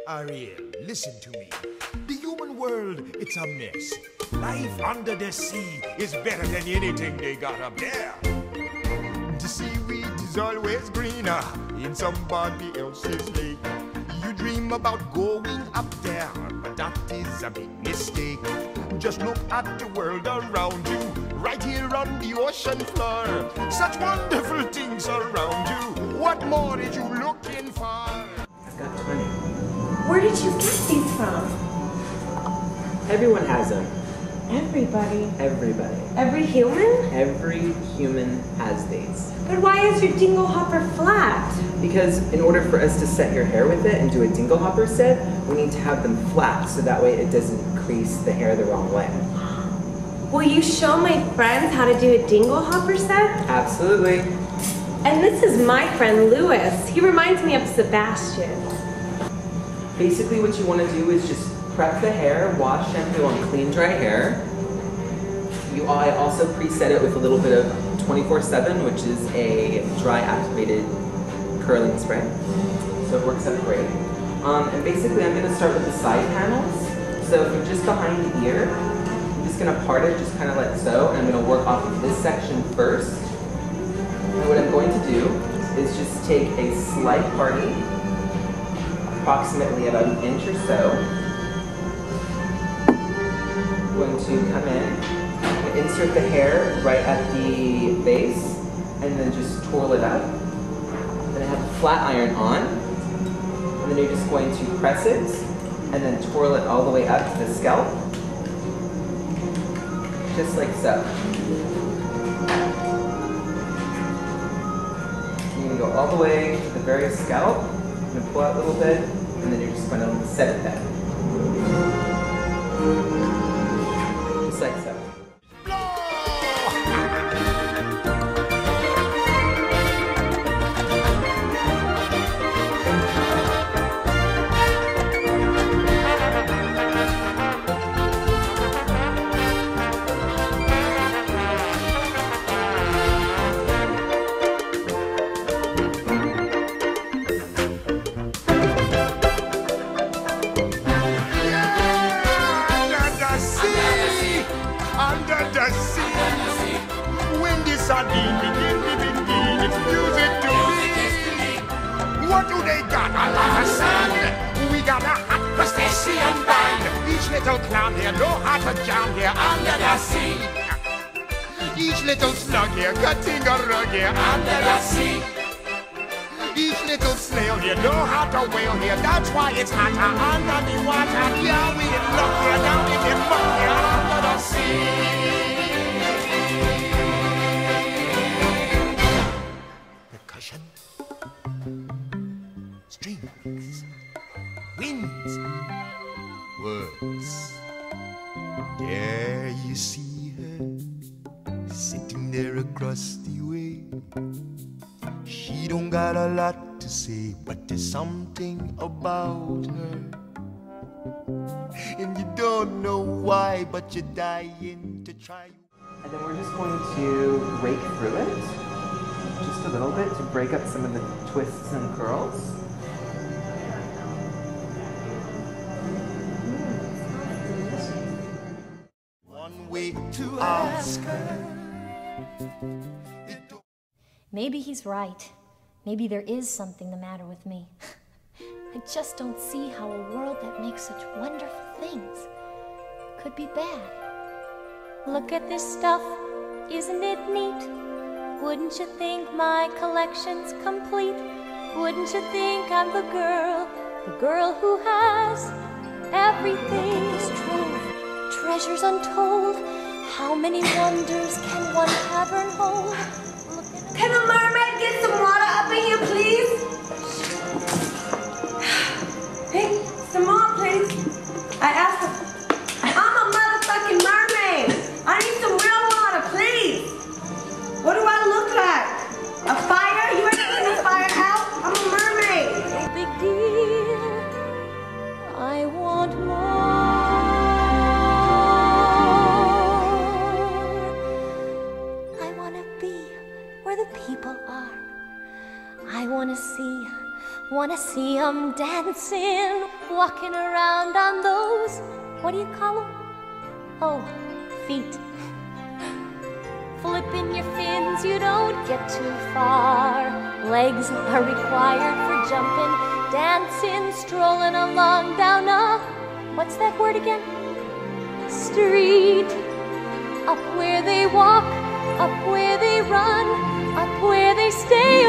Ariel, listen to me. The human world, it's a mess. Life under the sea is better than anything they got up there. The seaweed is always greener in somebody else's lake. You dream about going up there, but that is a big mistake. Just look at the world around you, right here on the ocean floor. Such wonderful things around you. What more are you looking for? I've got 20. Where did you get these from? Everyone has them. Everybody. Everybody. Every human? Every human has these. But why is your Dinglehopper flat? Because in order for us to set your hair with it and do a Dinglehopper set, we need to have them flat so that way it doesn't crease the hair the wrong way. Will you show my friends how to do a Dinglehopper set? Absolutely. And this is my friend Louis. He reminds me of Sebastian. Basically what you want to do is just prep the hair, wash, shampoo on clean, dry hair. I also preset it with a little bit of 24/7, which is a dry activated curling spray. So it works out great. And basically I'm going to start with the side panels. So from just behind the ear, I'm just going to part it just kind of like so, and I'm going to work off of this section first. And what I'm going to do is just take a slight parting, approximately about an inch or so. I'm going to come in, insert the hair right at the base, and then just twirl it up. Then I have a flat iron on, and then you're just going to press it, and then twirl it all the way up to the scalp, just like so. You're going to go all the way to the very scalp, you're going to pull out a little bit, and then you're just going to set it there. Just like so. Under the sea, when the sardine begin, it's music to me. What do they got? A lot of sun. We got a hot crustacean band. Each little clown here know how to jam here under the sea. Each little slug here cutting a rug here under the sea. Each little snail here know how to whale here. That's why it's hotter under the water. Yeah, we in luck here, down in the muck here under the sea. Percussion, strings, winds, words. There you see her, sitting there across the way. She don't got a lot to say, but there's something about her. And you don't know why, but you're dying to try. And then we're just going to rake through it, just a little bit, to break up some of the twists and curls. One way to ask her. Maybe he's right. Maybe there is something the matter with me. I just don't see how a world that makes such wonderful things could be bad. Look at this stuff, isn't it neat? Wouldn't you think my collection's complete? Wouldn't you think I'm the girl who has everything's trove, treasures untold? How many wonders can one cavern hold? Can a mermaid get some water up in here, please? Hey, some more, please. I asked her. I'm a motherfucking mermaid. I need some real water, please. What do I look like? A fire? You ain't putting the fire out? I'm a mermaid. No big deal. I want more. I want to be where the people are. I want to see see 'em dancing, walking around on those, what do you call 'em? Oh, feet. Flipping your fins, you don't get too far. Legs are required for jumping, dancing, strolling along down a, what's that word again? Street. Up where they walk, up where they run, up where they stay